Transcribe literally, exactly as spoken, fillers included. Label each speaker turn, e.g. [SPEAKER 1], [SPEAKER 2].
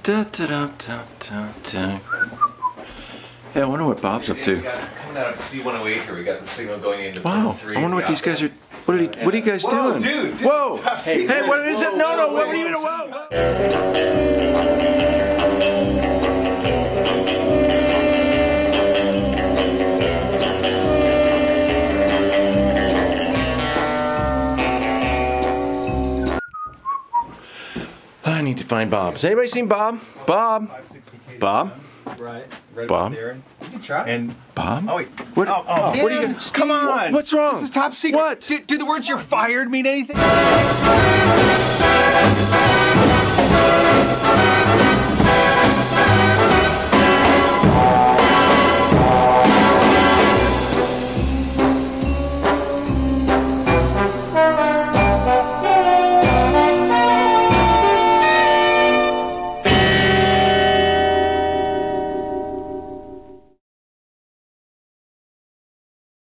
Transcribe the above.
[SPEAKER 1] Da, da, da, da, da, da. Hey, I wonder what Bob's up to.
[SPEAKER 2] We got, coming out of C one oh eight here, we got the signal going into
[SPEAKER 1] Wow,
[SPEAKER 2] three.
[SPEAKER 1] I wonder what these guys are. What are, you, what are you guys
[SPEAKER 2] Whoa,
[SPEAKER 1] doing?
[SPEAKER 2] dude, dude,
[SPEAKER 1] Whoa!
[SPEAKER 2] top
[SPEAKER 1] Hey,
[SPEAKER 2] secret.
[SPEAKER 1] hey, what is
[SPEAKER 2] Whoa,
[SPEAKER 1] it? No, no,
[SPEAKER 2] whoa,
[SPEAKER 1] what
[SPEAKER 2] wait,
[SPEAKER 1] are you doing?
[SPEAKER 2] wait.
[SPEAKER 1] Whoa, whoa. I need to find Bob. Has anybody seen Bob? Bob? Bob?
[SPEAKER 3] Right. Right
[SPEAKER 1] Bob?
[SPEAKER 3] there. You can try. And
[SPEAKER 1] Bob?
[SPEAKER 3] oh wait.
[SPEAKER 1] What,
[SPEAKER 3] Oh, oh,
[SPEAKER 1] what are you
[SPEAKER 3] yeah.
[SPEAKER 1] gonna,
[SPEAKER 3] Come on.
[SPEAKER 1] What's wrong?
[SPEAKER 3] This is top secret.
[SPEAKER 1] What?
[SPEAKER 3] Do, do the words "you're fired" mean anything?